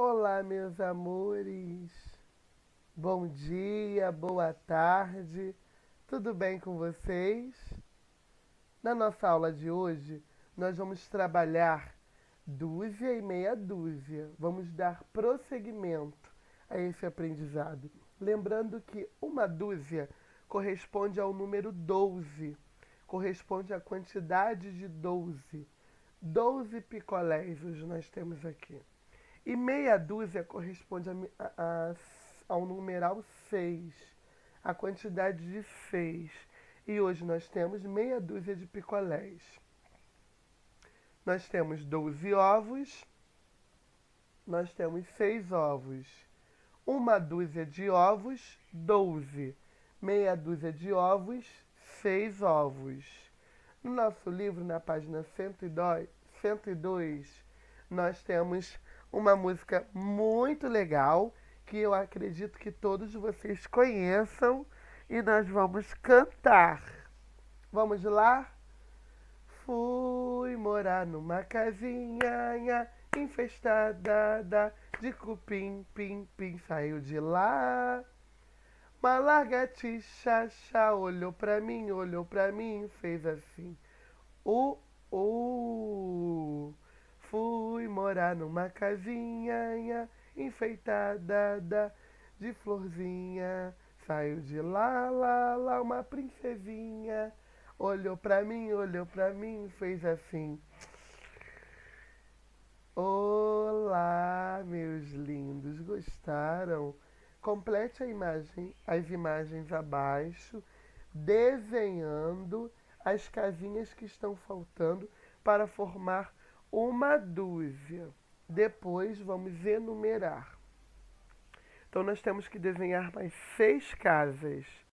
Olá, meus amores. Bom dia, boa tarde. Tudo bem com vocês? Na nossa aula de hoje, nós vamos trabalhar dúzia e meia dúzia. Vamos dar prosseguimento a esse aprendizado. Lembrando que uma dúzia corresponde ao número 12, corresponde à quantidade de 12. 12 picolés hoje nós temos aqui. E meia dúzia corresponde ao numeral 6, a quantidade de 6. E hoje nós temos meia dúzia de picolés. Nós temos 12 ovos, nós temos 6 ovos. Uma dúzia de ovos, 12. Meia dúzia de ovos, 6 ovos. No nosso livro, na página 102, nós temos uma música muito legal que eu acredito que todos vocês conheçam e nós vamos cantar. Vamos lá? Fui morar numa casinha infestada de cupim, pim, pim, saiu de lá. Uma lagartixa olhou pra mim, fez assim. Uh, uh. Fui morar numa casinha enfeitada de florzinha. Saiu de lá, lá, lá, uma princesinha. Olhou pra mim, fez assim. Olá, meus lindos, gostaram? Complete as imagens abaixo, desenhando as casinhas que estão faltando para formar uma dúzia. Depois vamos enumerar. Então nós temos que desenhar mais 6 casas.